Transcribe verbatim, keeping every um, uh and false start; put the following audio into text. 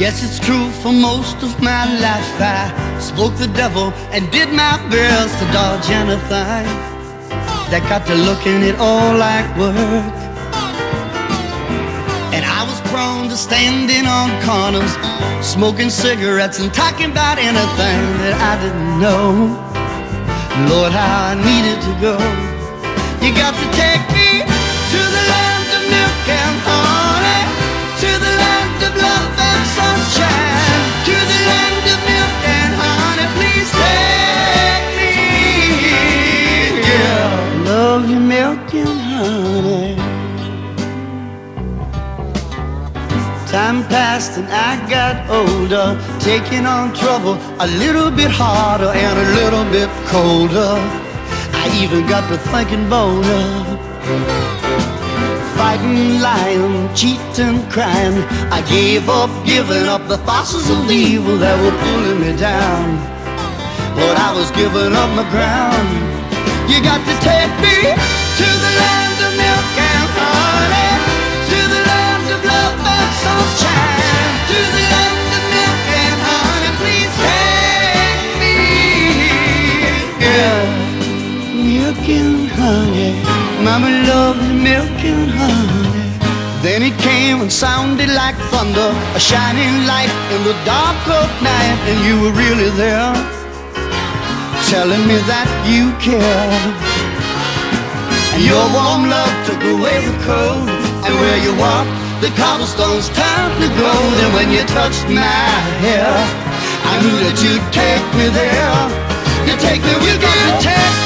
Yes, it's true, for most of my life I spoke the devil and did my best to dodge anything that got to looking at all like work. And I was prone to standing on corners, smoking cigarettes and talking about anything that I didn't know. Lord, how I needed to go. You got to take me to the land of milk and honey, to the land of love and sunshine, to the land of milk and honey. Please take me, yeah. Love your milk and honey. Time passed and I got older, taking on trouble a little bit harder and a little bit colder. I even got to thinking bolder. Fighting, lying, cheating, crying, I gave up, giving up the forces of evil that were pulling me down. But I was giving up my ground. You got to take me to the land of milk and honey, to the land of love and sunshine, to the land of milk and honey. Please take me, yeah. Milk and honey, mama loves milk and honey. Then it came and sounded like thunder, a shining light in the dark of night, and you were really there, telling me that you cared. And your warm love took away the cold, and where you walked, the cobblestones turned to gold. And when you touched my hair, I knew that you'd take me there. You take me with you, take